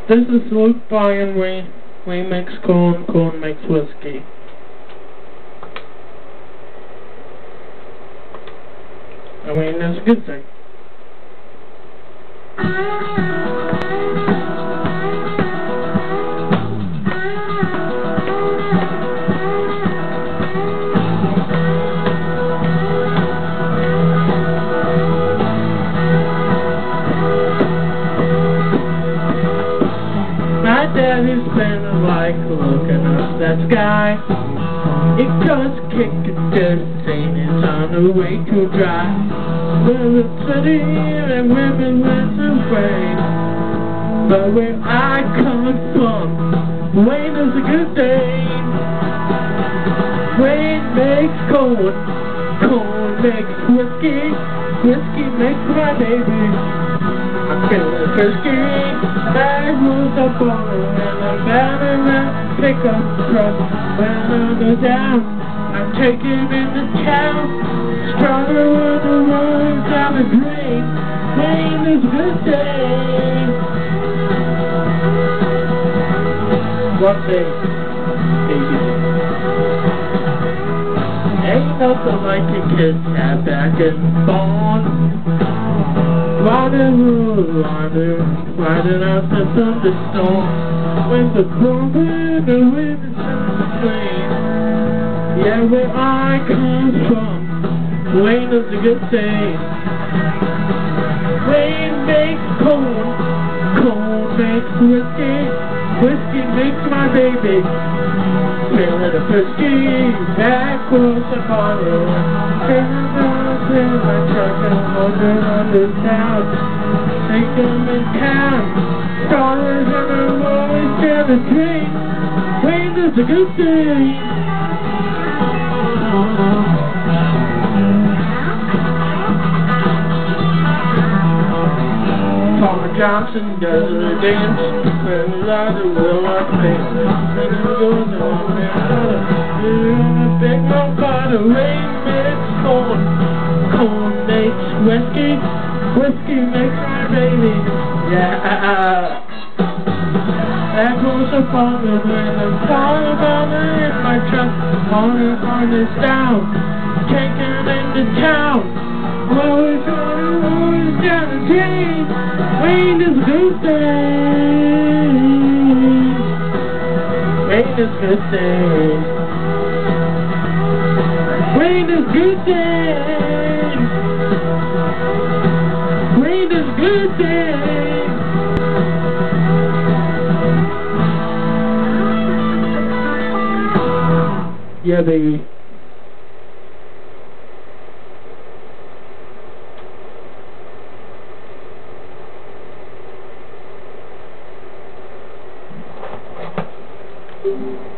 This is Luke Bryan. We mix corn, corn makes whiskey. I mean, that's a good thing. My daddy's been like looking up that sky. It goes kicking dirt, saying it's on the way to dry. Well, it's city and women went away. But where I come from, rain is a good day. Rain makes corn, corn makes whiskey, whiskey makes my baby. I'm feeling frisky, bag rolls up on it, and I'm down in that pickup truck. When I'm down, I'm taking him into town. Stronger with the road down the drain. Rain is a good day. One day, baby. Ain't nothing like a kid cat back in the barn. Riding out the thunderstorm. When the trumpet, the wind is the flame. Yeah, where I come from, rain is a good thing. Rain makes corn, corn makes whiskey, whiskey makes my baby. Feeling the frisky, backwards a bottle. Feeling the in my truck and holding on the town. Take them in town. Scholars and I'm always down the drain. Rain is a good thing. Farmer Johnson does a dance with a lot of will up face. And he goes on and on a big old pot of rain makes corn, corn makes whiskey, whiskey makes my baby. Yeah. That goes up on the wind and falling about in my truck, on this down, taking into town. Always down the drain. Rain is a good thing. Rain is a good thing. Rain is a good thing. Rain is a good thing. Yeah, baby. Thank you.